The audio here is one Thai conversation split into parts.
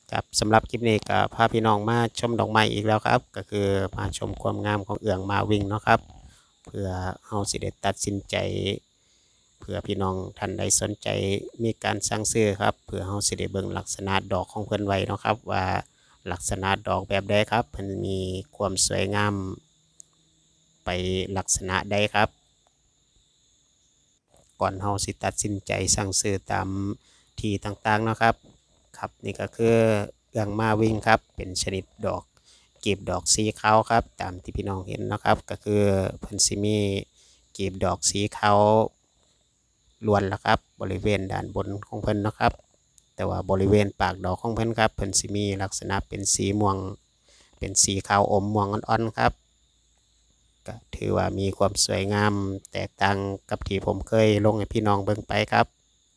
ครับสำหรับคลิปนี้ก็พาพี่น้องมาชมดอกไม้อีกแล้วครับก็คือมาชมความงามของเอื้องมาวิงเนาะครับเพื่อเฮาสิได้ตัดสินใจเพื่อพี่น้องท่านใดสนใจมีการสั่งซื้อครับเพื่อเฮาสิได้เบิ่งลักษณะดอกของเพิ่นไว้เนาะครับว่าลักษณะดอกแบบใดครับเพิ่นมีความสวยงามไปลักษณะใดครับก่อนเฮาสิตัดสินใจสั่งซื้อตามที่ต่างๆเนาะครับครับนี่ก็คือเอื้องมาวิงครับเป็นชนิดดอก กีบดอกสีขาวครับตามที่พี่น้องเห็นนะครับก็คือเพิ่นสิมีกีบดอกสีขาวล้วนละครับบริเวณด้านบนของเพิ่นนะครับแต่ว่าบริเวณปากดอกของเพิ่นครับเพิ่นสิมีลักษณะเป็นสีม่วงเป็นสีขาวอมม่วงอ่อนๆครับก็ถือว่ามีความสวยงามแตกต่างกับที่ผมเคยลงให้พี่น้องเบิ่งไปครับ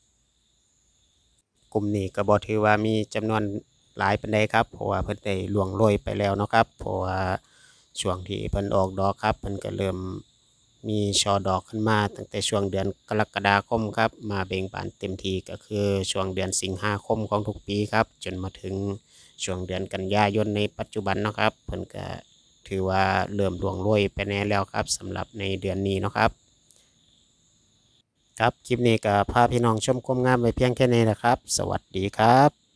กลุ่มนี้ก็บ่ถือว่ามีจำนวนหลายปานใดครับเพราะว่าเพิ่นได้ล่วงโรยไปแล้วเนาะครับเพราะว่าช่วงที่เพิ่นออกดอกครับเพิ่นก็เริ่ม มีช่อดอกขึ้นมาตั้งแต่ช่วงเดือนกรกฎาคมครับมาเบ่งบานเต็มทีก็คือช่วงเดือนสิงหาคมของทุกปีครับจนมาถึงช่วงเดือนกันยายนในปัจจุบันนะครับเพิ่นก็ถือว่าเริ่มร่วงโรยไปแน่แล้วครับสำหรับในเดือนนี้เนาะครับครับคลิปนี้ก็พาพี่น้องชมความงามไปเพียงแค่นี้นะครับสวัสดีครับ